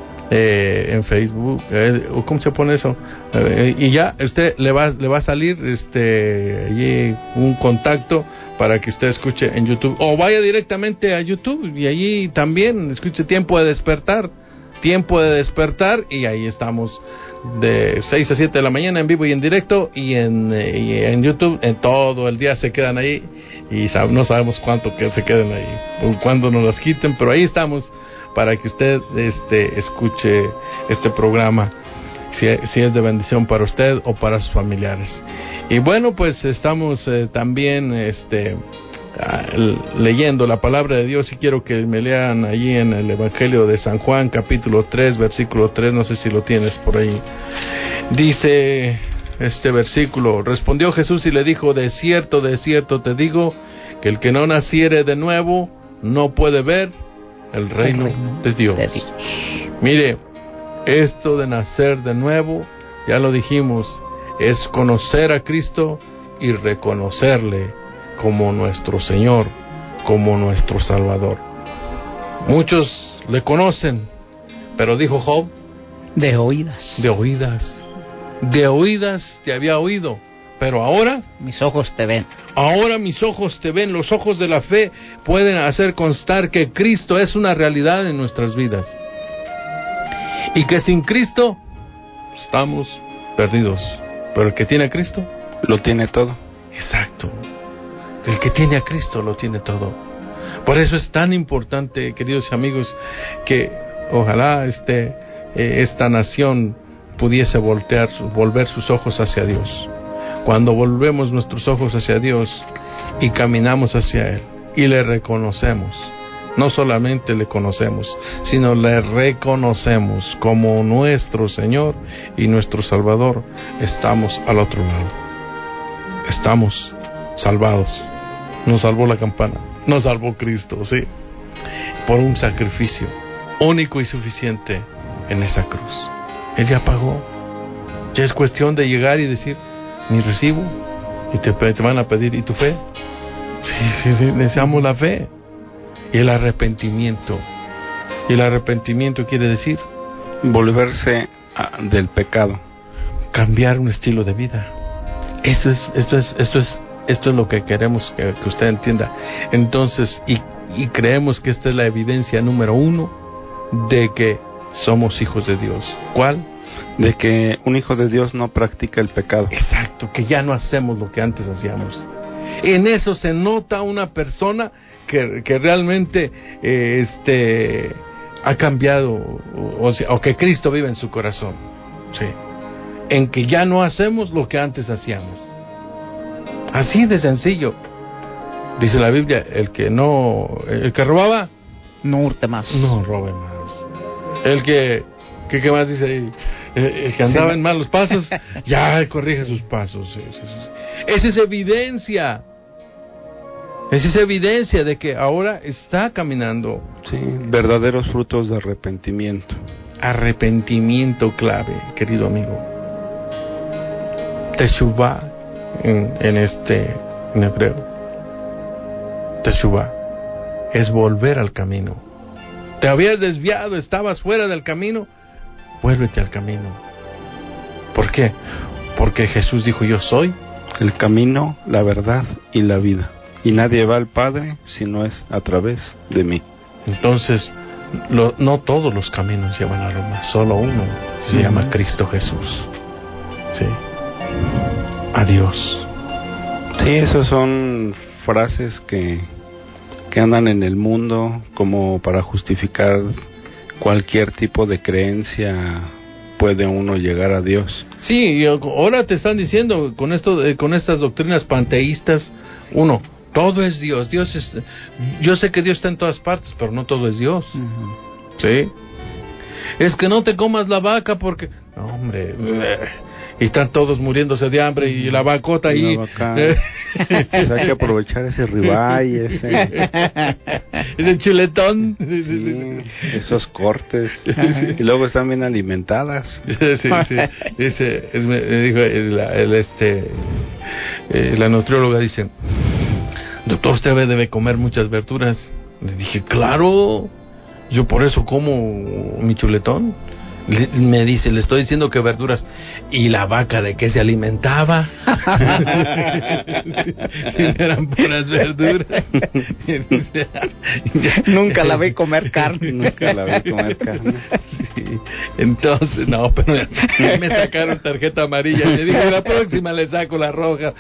Eh, en Facebook, eh, ¿cómo se pone eso? Eh, y ya usted le va le va a salir este allí un contacto para que usted escuche en YouTube, o vaya directamente a YouTube y allí también escuche Tiempo de Despertar, Tiempo de Despertar, y ahí estamos de seis a siete de la mañana en vivo y en directo, y en, eh, y en YouTube en todo el día se quedan ahí, y sab- no sabemos cuánto que se queden ahí o cuándo nos las quiten, pero ahí estamos para que usted este escuche este programa, si, si es de bendición para usted o para sus familiares. Y bueno, pues estamos eh, también este leyendo la palabra de Dios, y quiero que me lean allí en el Evangelio de San Juan, capítulo tres, versículo tres, no sé si lo tienes por ahí. Dice este versículo: respondió Jesús y le dijo, de cierto, de cierto te digo, que el que no naciere de nuevo no puede ver el reino, el reino de, Dios. de Dios. Mire, esto de nacer de nuevo, ya lo dijimos, es conocer a Cristo y reconocerle como nuestro Señor, como nuestro Salvador. Muchos le conocen, pero dijo Job, de oídas. De oídas. De oídas te había oído, pero ahora mis ojos te ven. Ahora mis ojos te ven. Los ojos de la fe pueden hacer constar que Cristo es una realidad en nuestras vidas, y que sin Cristo estamos perdidos. Pero el que tiene a Cristo lo tiene todo. Exacto. El que tiene a Cristo lo tiene todo. Por eso es tan importante, queridos amigos, que ojalá este eh, esta nación pudiese voltear, volver sus ojos hacia Dios. Cuando volvemos nuestros ojos hacia Dios y caminamos hacia Él y le reconocemos, no solamente le conocemos, sino le reconocemos como nuestro Señor y nuestro Salvador, estamos al otro lado. Estamos salvados. Nos salvó la campana, nos salvó Cristo, sí, por un sacrificio único y suficiente en esa cruz. Él ya pagó. Ya es cuestión de llegar y decir, mi recibo, y te, te van a pedir, ¿y tu fe? Sí, sí, sí, necesitamos la fe y el arrepentimiento. Y el arrepentimiento quiere decir Volverse a, del pecado. Cambiar un estilo de vida. Esto es, esto es, esto es, esto es lo que queremos que, que usted entienda. Entonces, y, y creemos que esta es la evidencia número uno de que somos hijos de Dios. ¿Cuál? De que un hijo de Dios no practica el pecado. Exacto, que ya no hacemos lo que antes hacíamos. En eso se nota una persona que, que realmente eh, este, ha cambiado, o, o, sea, o que Cristo vive en su corazón. Sí. En que ya no hacemos lo que antes hacíamos. Así de sencillo. Dice la Biblia, el que no, el que robaba, no hurte más. No robe más. El que, que ¿qué más dice ahí? El que andaba sí, en malos pasos, ya corrige sus pasos. Sí, sí, sí. Esa es evidencia. Esa es evidencia de que ahora está caminando. Sí, verdaderos frutos de arrepentimiento. Arrepentimiento clave, querido amigo. Teshuvah en, en este en hebreo. Teshuvah es volver al camino. Te habías desviado, estabas fuera del camino, vuélvete al camino. ¿Por qué? Porque Jesús dijo, yo soy el camino, la verdad y la vida, y nadie va al Padre si no es a través de mí. Entonces, lo, no todos los caminos llevan a Roma, solo uno se uh-huh. llama Cristo Jesús. Sí. Adiós. Sí, esas son frases que que andan en el mundo como para justificar cualquier tipo de creencia. Puede uno llegar a Dios. Sí, y ahora te están diciendo con esto, eh, con estas doctrinas panteístas, uno, todo es Dios. Dios es, yo sé que Dios está en todas partes, pero no todo es Dios. Uh-huh. Sí. Es que no te comas la vaca porque, no, hombre, y están todos muriéndose de hambre y la vacota ahí. La vaca. Pues hay que aprovechar ese ribeye, ese ese chuletón, sí, esos cortes, y luego están bien alimentadas. Sí, sí. Ese, me dijo el, el este eh, la nutrióloga dice, doctor, usted debe comer muchas verduras. Le dije, claro, yo por eso como mi chuletón. Le, me dice, le estoy diciendo que verduras. ¿Y la vaca de qué se alimentaba? Eran puras verduras. Nunca la vi comer carne. Nunca la vi comer carne. Sí. Entonces, no, pero me sacaron tarjeta amarilla. Le dije, la próxima le saco la roja.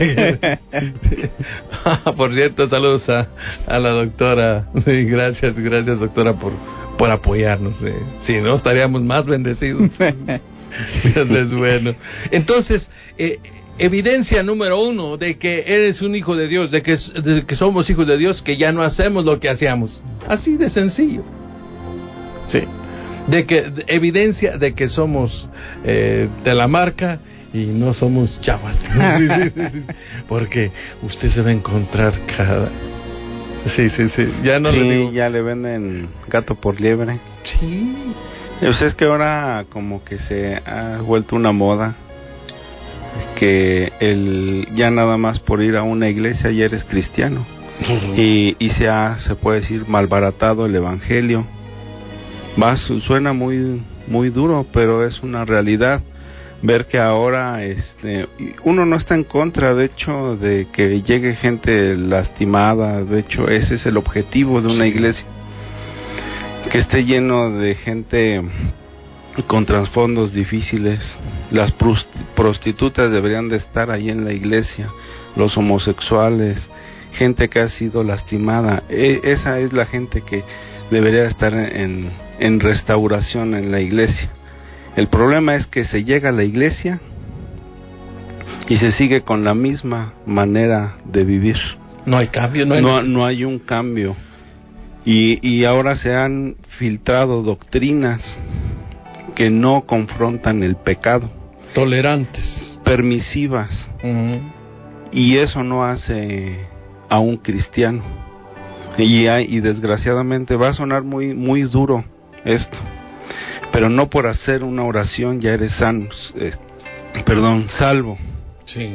Por cierto, saludos a, a la doctora. Sí, gracias, gracias doctora por por apoyarnos, eh. Si no estaríamos más bendecidos. Dios es bueno. Entonces, eh, evidencia número uno de que eres un hijo de Dios, de que, de que somos hijos de Dios, que ya no hacemos lo que hacíamos. Así de sencillo. Sí. De que de, evidencia de que somos eh, de la marca y no somos chavas. Porque usted se va a encontrar cada... Sí, sí, sí. Ya no sí, le digo. Ya le venden gato por liebre. Sí. Pues es que ahora como que se ha vuelto una moda que el ya nada más por ir a una iglesia ya eres cristiano. Uh-huh. Y, y se ha, se puede decir, malbaratado el evangelio. Va, suena muy muy duro, pero es una realidad. Ver que ahora este uno no está en contra, de hecho, de que llegue gente lastimada. De hecho, ese es el objetivo de una iglesia, que esté lleno de gente con trasfondos difíciles. Las prostitutas deberían de estar ahí en la iglesia, los homosexuales, gente que ha sido lastimada. E- esa es la gente que debería estar en, en restauración en la iglesia. El problema es que se llega a la iglesia y se sigue con la misma manera de vivir. No hay cambio, no hay, no, no hay un cambio. Y, y ahora se han filtrado doctrinas que no confrontan el pecado. Tolerantes. Permisivas. Uh-huh. Y eso no hace a un cristiano. Y, hay, y desgraciadamente va a sonar muy, muy duro esto. Pero no por hacer una oración ya eres sano, eh, perdón, salvo. Sí.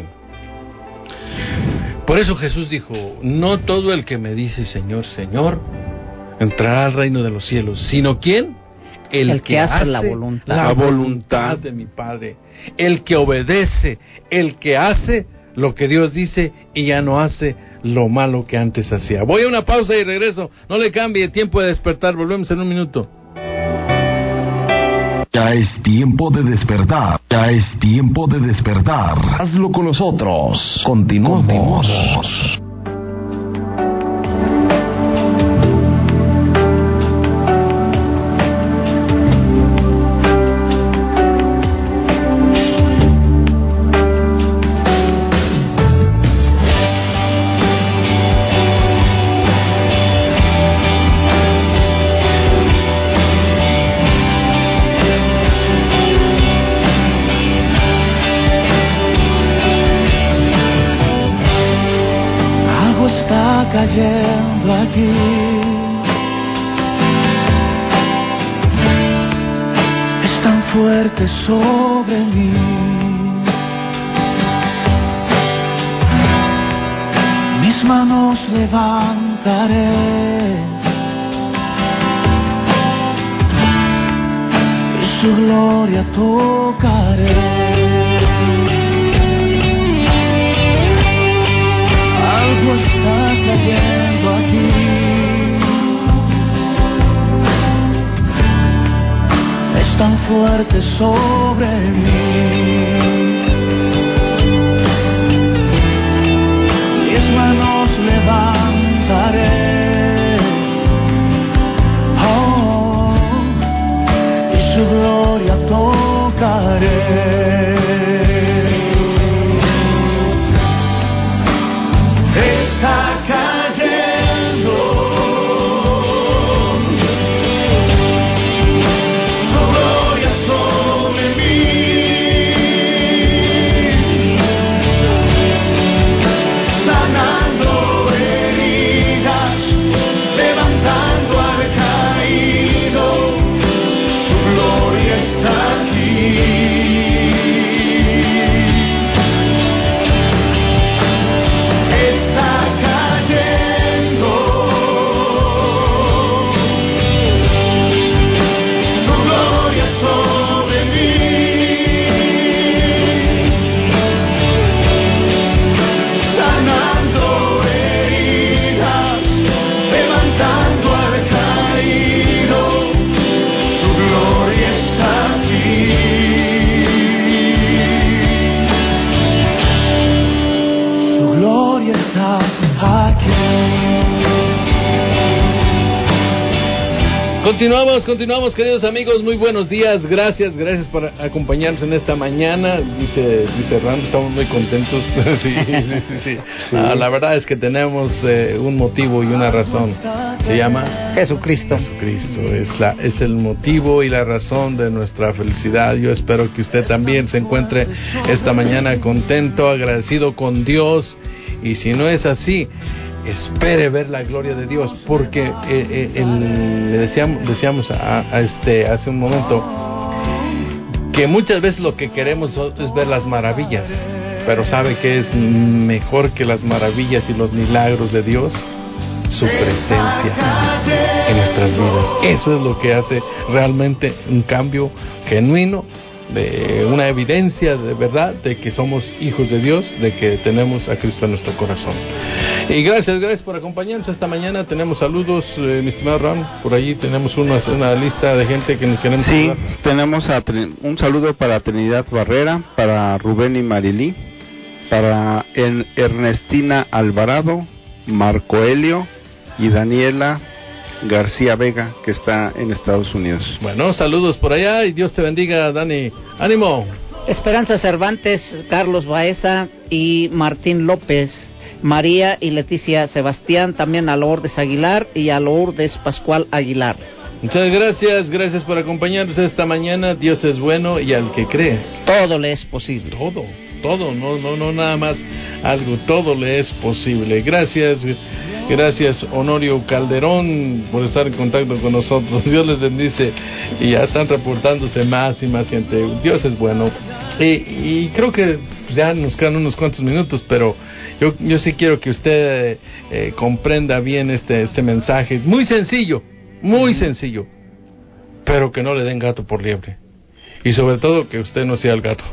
Por eso Jesús dijo, no todo el que me dice Señor, Señor, entrará al reino de los cielos, sino ¿quién? el, el que, que hace, hace la voluntad. la voluntad de mi Padre, el que obedece, el que hace lo que Dios dice y ya no hace lo malo que antes hacía. Voy a una pausa y regreso. No le cambie, tiempo de despertar. Volvemos en un minuto. Ya es tiempo de despertar. Ya es tiempo de despertar. Hazlo con nosotros. Continuamos. Continuamos. Cayendo aquí, es tan fuerte sobre mí. Mis manos levantaré y su gloria tocaré. Algo está cayendo aquí, es tan fuerte sobre mí. Mis manos levantaré, oh, y su gloria tocaré. Está cayendo tu gloria sobre mí, sanando heridas, levantando al caído, su gloria está aquí. Continuamos, continuamos, queridos amigos, muy buenos días, gracias, gracias por acompañarnos en esta mañana, dice dice Rando, estamos muy contentos, sí, sí, sí, sí. sí. Ah, la verdad es que tenemos eh, un motivo y una razón, se llama Jesucristo. Jesucristo, es, la, es el motivo y la razón de nuestra felicidad. Yo espero que usted también se encuentre esta mañana contento, agradecido con Dios, y si no es así, espere ver la gloria de Dios, porque eh, eh, el, le decíamos, decíamos a, a este hace un momento que muchas veces lo que queremos es ver las maravillas, pero ¿sabe qué es mejor que las maravillas y los milagros de Dios? Su presencia en nuestras vidas. Eso es lo que hace realmente un cambio genuino, de una evidencia de verdad de que somos hijos de Dios, de que tenemos a Cristo en nuestro corazón. Y gracias, gracias por acompañarnos esta mañana. Tenemos saludos, eh, mi estimado Ram, por allí tenemos una, una lista de gente que nos queremos Sí, saludar. tenemos a, un saludo para Trinidad Barrera, para Rubén y Marilí, para en Ernestina Alvarado, Marco Helio y Daniela García Vega, que está en Estados Unidos. Bueno, saludos por allá y Dios te bendiga, Dani. ¡Ánimo! Esperanza Cervantes, Carlos Baeza y Martín López, María y Leticia Sebastián, también a Lourdes Aguilar y a Lourdes Pascual Aguilar. Muchas gracias, gracias por acompañarnos esta mañana. Dios es bueno y al que cree, todo le es posible. Todo, todo, no, no, no nada más algo, todo le es posible. Gracias. Gracias, Honorio Calderón, por estar en contacto con nosotros. Dios les bendice. Y ya están reportándose más y más gente. Dios es bueno. Y, y creo que ya nos quedan unos cuantos minutos, pero yo, yo sí quiero que usted eh, comprenda bien este, este mensaje. Muy sencillo, muy sencillo. pero que no le den gato por liebre. Y sobre todo que usted no sea el gato.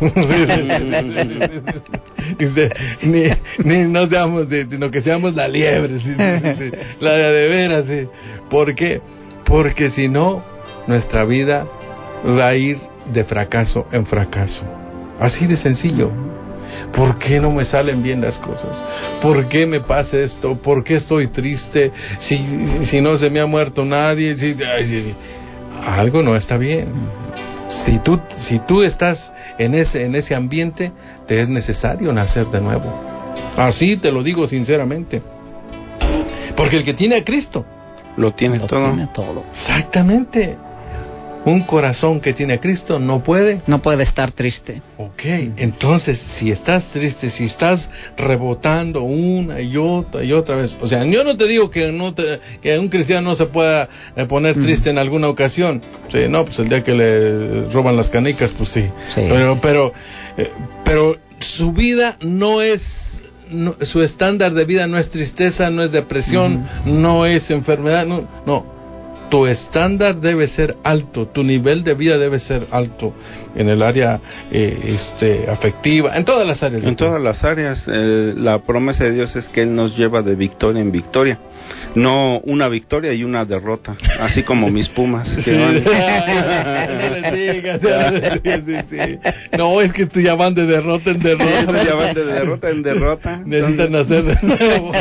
usted, ni, ni no seamos, sino que seamos la liebre, sí, sí, sí, la de, de veras. Sí. ¿Por qué? Porque si no, nuestra vida va a ir de fracaso en fracaso. Así de sencillo. ¿Por qué no me salen bien las cosas? ¿Por qué me pasa esto? ¿Por qué estoy triste? Si, si no se me ha muerto nadie. Si, ay, si, algo no está bien. Si tú, si tú estás en ese, en ese ambiente, te es necesario nacer de nuevo. Así te lo digo sinceramente. Porque el que tiene a Cristo lo tiene Lo todo. tiene todo. Exactamente. Un corazón que tiene a Cristo no puede. No puede estar triste. Ok, entonces si estás triste, si estás rebotando una y otra y otra vez, o sea, yo no te digo que no te, que un cristiano no se pueda eh, poner triste mm. en alguna ocasión. Sí, no, pues el día que le roban las canicas, pues sí. sí. Pero, pero, eh, pero su vida no es. No, su estándar de vida no es tristeza, no es depresión, uh-huh. no es enfermedad, no, no. Tu estándar debe ser alto, tu nivel de vida debe ser alto en el área eh, este, afectiva, en todas las áreas. En todas las áreas, eh, la promesa de Dios es que Él nos lleva de victoria en victoria. No una victoria y una derrota, así como mis Pumas que van. No le digas, sí, sí. No, es que tú ya van de derrota en derrota. Ya van de derrota en derrota. Necesitan hacer de nuevo.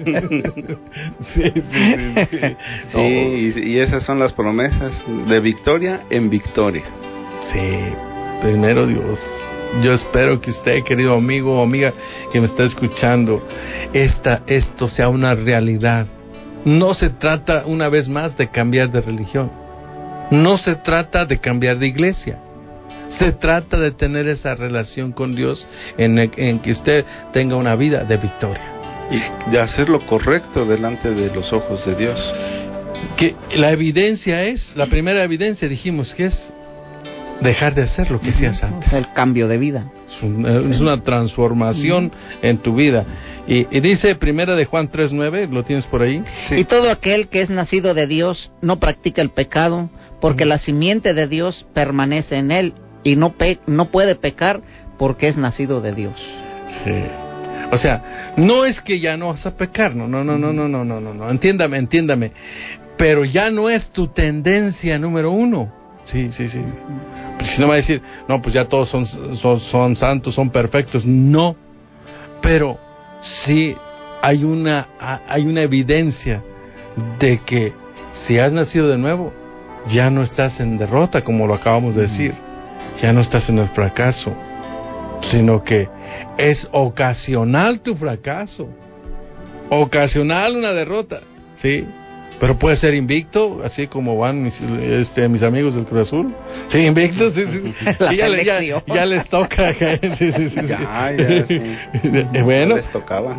Sí, sí, sí. Sí, sí no. y, y esas son las promesas, de victoria en victoria. Sí, primero Dios. Yo espero que usted, querido amigo o amiga que me está escuchando, esta, esto sea una realidad. No se trata, una vez más, de cambiar de religión. No se trata de cambiar de iglesia. Se trata de tener esa relación con Dios en, el, en que usted tenga una vida de victoria. Y de hacer lo correcto delante de los ojos de Dios. Que la evidencia es, la primera evidencia dijimos que es dejar de hacer lo que hacías antes. El cambio de vida. Es, un, es una transformación uh-huh. en tu vida. Y, y dice Primera de Juan tres nueve, ¿lo tienes por ahí? Sí. Y todo aquel que es nacido de Dios no practica el pecado, porque uh-huh. la simiente de Dios permanece en él y no pe- no puede pecar porque es nacido de Dios. Sí. O sea, no es que ya no vas a pecar, no, no, no, no, no, no, no, no, no. Entiéndame, entiéndame. Pero ya no es tu tendencia número uno. Sí, sí, sí. Porque si no va a decir, no, pues ya todos son, son, son santos, son perfectos. No. Pero sí hay una, hay una evidencia de que si has nacido de nuevo, ya no estás en derrota, como lo acabamos de decir. Ya no estás en el fracaso, sino que es ocasional tu fracaso. Ocasional una derrota, ¿sí? Pero puede ser invicto, así como van mis, este, mis amigos del Cruz Azul. Sí, invictos, sí, sí. Sí, ya, ya, ya les toca. Sí, sí, sí, sí. Ya, ya, sí. Bueno. Les tocaba.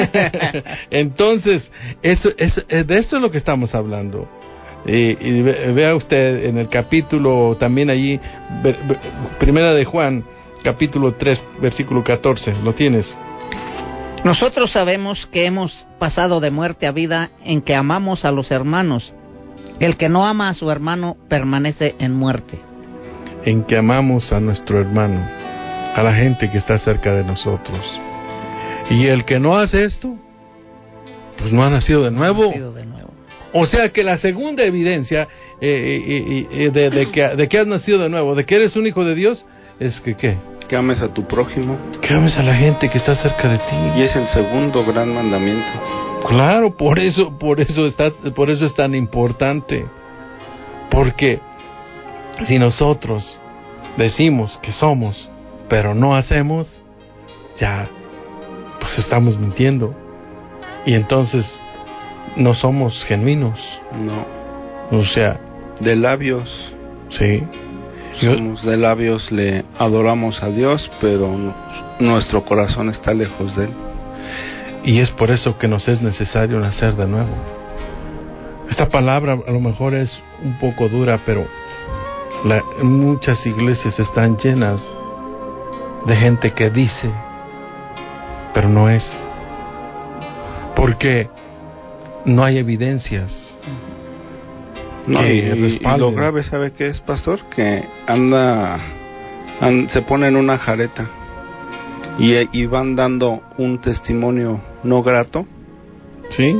Entonces, eso, eso, de esto es lo que estamos hablando. Y, y vea usted en el capítulo, también allí, Primera de Juan, capítulo tres, versículo catorce, ¿lo tienes? Nosotros sabemos que hemos pasado de muerte a vida en que amamos a los hermanos. El que no ama a su hermano permanece en muerte. En que amamos a nuestro hermano, a la gente que está cerca de nosotros. Y el que no hace esto, pues no ha nacido de nuevo. No ha nacido de nuevo. O sea que la segunda evidencia eh, eh, eh, de, de, que, de que has nacido de nuevo, de que eres un hijo de Dios, es que ¿qué? Que ames a tu prójimo. Que ames a la gente que está cerca de ti. Y es el segundo gran mandamiento. Claro, por eso, por eso está, por eso es tan importante. Porque si nosotros decimos que somos, pero no hacemos, ya, pues estamos mintiendo. Y entonces no somos genuinos. No. O sea, de labios. Sí. Somos de labios, le adoramos a Dios, pero nuestro corazón está lejos de Él. Y es por eso que nos es necesario nacer de nuevo. Esta palabra a lo mejor es un poco dura, pero la, muchas iglesias están llenas de gente que dice, pero no es. Porque no hay evidencias. No, que y, y respalde. lo grave, ¿sabe qué es, pastor? Que anda, and, se pone en una jareta y, y van dando un testimonio no grato. Sí.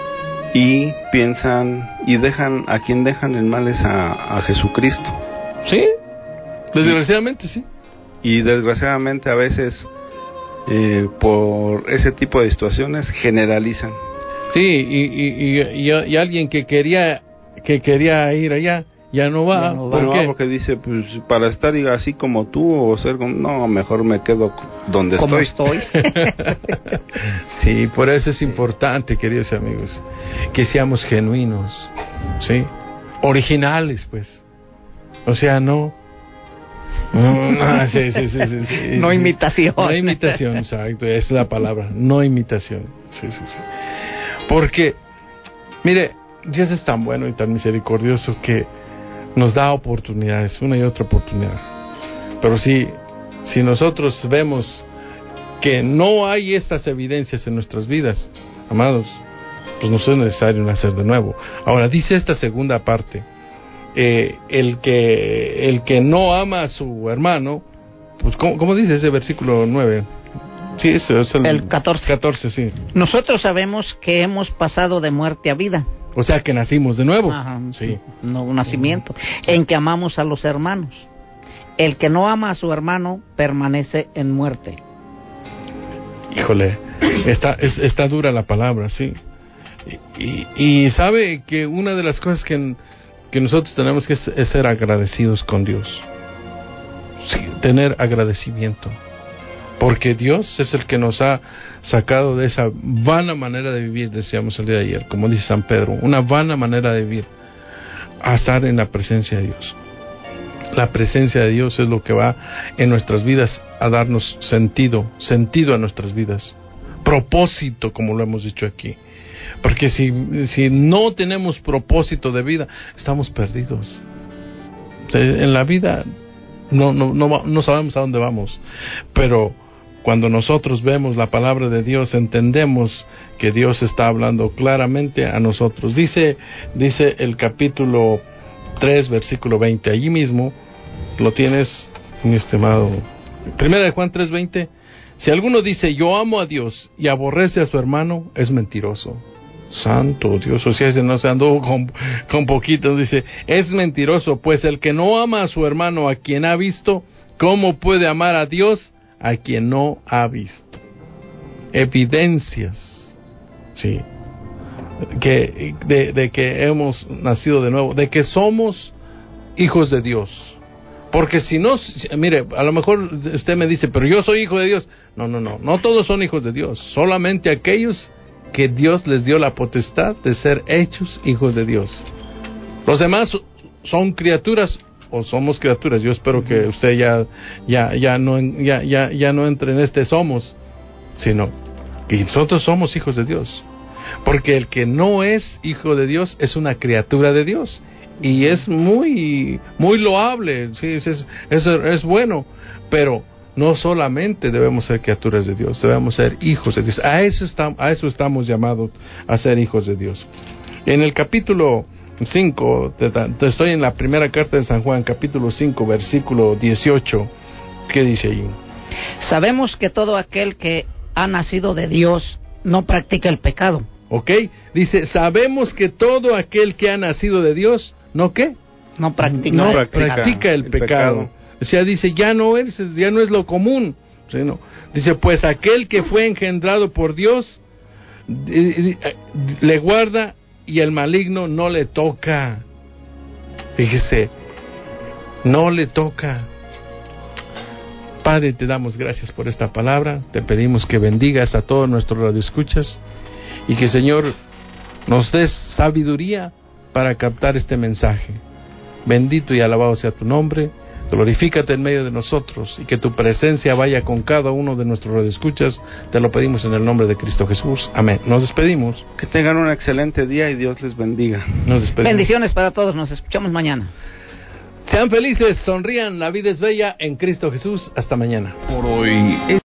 Y piensan y dejan a quien dejan en mal es a, a Jesucristo. Sí, desgraciadamente sí. Y desgraciadamente a veces eh, por ese tipo de situaciones generalizan. Sí, y, y, y, y, y alguien que quería que quería ir allá ya no va, Ya no va. ¿por No, qué? porque dice, pues para estar así como tú o ser como, no, mejor me quedo donde Como estoy. estoy. Sí, por eso es importante, queridos amigos, que seamos genuinos, ¿sí? Originales, pues. O sea, no... no, no, sí, sí, sí, sí, sí, No sí. imitación. No imitación, exacto, esa es la palabra, no imitación. Sí, sí, sí. Porque, mire, Dios es tan bueno y tan misericordioso que nos da oportunidades, una y otra oportunidad. Pero si, si nosotros vemos que no hay estas evidencias en nuestras vidas, amados, pues nos es necesario nacer de nuevo. Ahora, dice esta segunda parte, eh, el que el que no ama a su hermano, pues ¿cómo, cómo dice ese versículo nueve? Sí, eso es el, El catorce. catorce, sí. Nosotros sabemos que hemos pasado de muerte a vida. O sea que nacimos de nuevo. Ajá, Sí. no un nacimiento, en que amamos a los hermanos. El que no ama a su hermano permanece en muerte. Híjole, está, es, está dura la palabra, sí. Y, y, y sabe que una de las cosas que, que nosotros tenemos que es, es ser agradecidos con Dios. Sí, tener agradecimiento. Porque Dios es el que nos ha sacado de esa vana manera de vivir, decíamos el día de ayer, como dice San Pedro, una vana manera de vivir, a estar en la presencia de Dios. La presencia de Dios es lo que va en nuestras vidas a darnos sentido, sentido a nuestras vidas, propósito, como lo hemos dicho aquí. Porque si, si no tenemos propósito de vida, estamos perdidos. En la vida no, no, no, no sabemos a dónde vamos, pero cuando nosotros vemos la palabra de Dios, entendemos que Dios está hablando claramente a nosotros. Dice, dice el capítulo tres, versículo veinte, allí mismo lo tienes, mi estimado. Primera de Juan tres, veinte. Si alguno dice yo amo a Dios y aborrece a su hermano, es mentiroso. Santo Dios, o sea, ese no se andó con, con poquitos, dice, es mentiroso, pues el que no ama a su hermano a quien ha visto, ¿cómo puede amar a Dios a quien no ha visto? Evidencias, sí, que de, de que hemos nacido de nuevo, de que somos hijos de Dios. Porque si no, mire, a lo mejor usted me dice, pero yo soy hijo de Dios. No, no, no, no todos son hijos de Dios, solamente aquellos que Dios les dio la potestad de ser hechos hijos de Dios. Los demás son criaturas o somos criaturas. Yo espero que usted ya ya ya no ya ya ya no entre en este somos, sino que nosotros somos hijos de Dios. Porque el que no es hijo de Dios es una criatura de Dios y es muy muy loable, sí, es es, es, es bueno, pero no solamente debemos ser criaturas de Dios, debemos ser hijos de Dios. A eso estamos, a eso estamos llamados, a ser hijos de Dios. En el capítulo cinco, te, te estoy en la primera carta de San Juan, capítulo cinco, versículo dieciocho. ¿Qué dice ahí? Sabemos que todo aquel que ha nacido de Dios no practica el pecado. ¿Ok? Dice, sabemos que todo aquel que ha nacido de Dios, ¿no qué? No practica, No el, practica, practica el, el pecado. pecado. O sea, dice, ya no es, ya no es lo común. ¿Sí, no? Dice, pues aquel que fue engendrado por Dios le guarda y el maligno no le toca. Fíjese, no le toca. Padre, te damos gracias por esta palabra. Te pedimos que bendigas a todos nuestros radioescuchas y que, Señor, nos des sabiduría para captar este mensaje. Bendito y alabado sea tu nombre. Glorifícate en medio de nosotros y que tu presencia vaya con cada uno de nuestros radioescuchas. Te lo pedimos en el nombre de Cristo Jesús. Amén. Nos despedimos. Que tengan un excelente día y Dios les bendiga. Nos despedimos. Bendiciones para todos. Nos escuchamos mañana. Sean felices, sonrían, la vida es bella en Cristo Jesús. Hasta mañana. Por hoy.